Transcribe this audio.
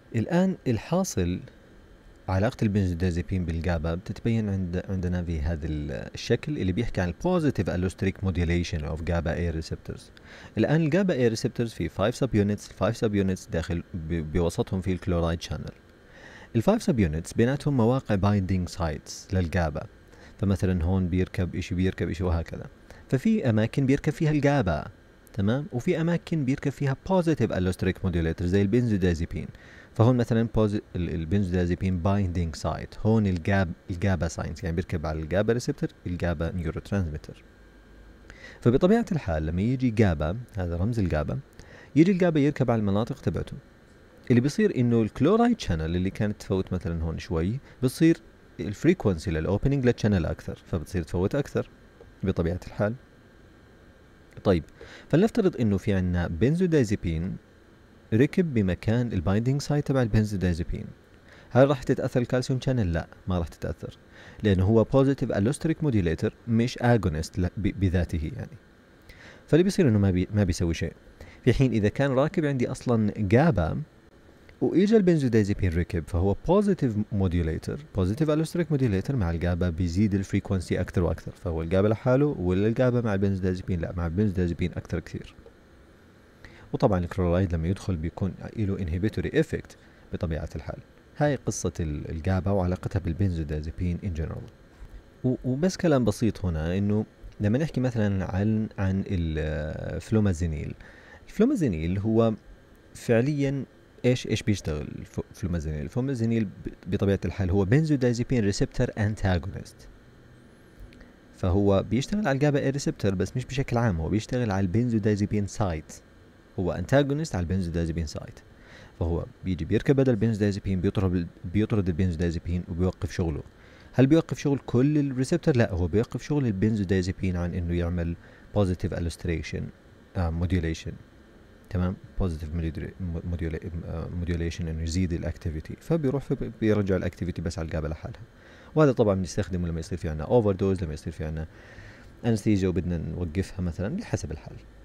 الآن الحاصل علاقة البنزودازيبين بالجابا بتتبين عندنا في هذا الشكل اللي بيحكي عن البوزيتيف allosteric modulation of GABA A receptors. الآن الجابا A receptors في 5 sub units، 5 sub units داخل بوسطهم في الكلورايد شانل. ال5 sub units بيناتهم مواقع binding sites للجابا، فمثلا هون بيركب إشي وهكذا. ففي أماكن بيركب فيها الجابا، تمام، وفي أماكن بيركب فيها positive allosteric modulator زي البنزودازيبين. فهون مثلا البنزودازيبين بايندينج سايت، هون الجابا ساينس، يعني بيركب على الجابا ريسبتور، الجابا نيورو ترانسميتر. فبطبيعة الحال لما يجي جابا، هذا رمز الجابا، يجي الجابا يركب على المناطق تبعته. اللي بيصير انه الكلورايد شانل اللي كانت تفوت مثلا هون شوي، بتصير الفريكونسي للاوبننج للشانل اكثر، فبتصير تفوت اكثر بطبيعة الحال. طيب، فلنفترض انه في عنا بنزودازيبين ركب بمكان البايندينج سايت تبع البنزودازيبين. هل راح تتاثر الكالسيوم شانل؟ لا، ما راح تتاثر، لانه هو بوزيتيف الوستريك موديليتر مش اجونست بذاته يعني. فاللي بيصير انه ما بيسوي شيء. في حين اذا كان راكب عندي اصلا جابا واجا البنزودازيبين ركب، فهو بوزيتيف موديوليتر، بوزيتيف الوستريك موديوليتر مع الجابا بيزيد الفريكونسي اكثر واكثر. فهو الجابا لحاله ولا الجابا مع البنزودازيبين؟ لا، مع البنزودازيبين اكثر كثير. وطبعا الكلورايد لما يدخل بيكون له انهبيتوري افكت بطبيعه الحال. هاي قصه الجابا وعلاقتها بالبنزودازيبين ان جنرال. وبس كلام بسيط هنا، انه لما نحكي مثلا عن الفلومازينيل. الفلومازينيل هو فعليا ايش بيشتغل؟ الفلومازينيل بطبيعه الحال هو بنزودازيبين ريسبتور انتاغونست. فهو بيشتغل على الجابا اي ريسبتور بس مش بشكل عام، هو بيشتغل على البنزودازيبين سايت، هو انتاغونست على البنزودازيبين سايت. فهو بيجي بيركب بدل البنزودازيبين، بيطرد البنزودازيبين وبيوقف شغله. هل بيوقف شغل كل الريسبتور؟ لا، هو بيوقف شغل البنزودازيبين عن انه يعمل بوزيتيف الستريشن موديوليشن، تمام، بوزيتيف موديوليشن انه يزيد الاكتيفيتي، فبيروح بيرجع الاكتيفيتي بس على الجابا لحالها. وهذا طبعا بنستخدمه لما يصير في عنا اوفر دوز، لما يصير في عنا انستيزيا وبدنا نوقفها مثلا، بحسب الحال.